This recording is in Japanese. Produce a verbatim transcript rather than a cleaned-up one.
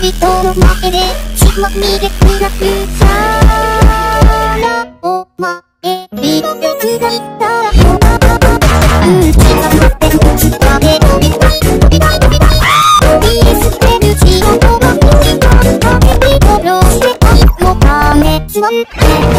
人の前で血まみれくらくからお前リロレスがいたらうんちが待ってる下で飛びたい飛びたい飛びたい飛び捨てる血を飛ばす人のために殺して愛のためつまんで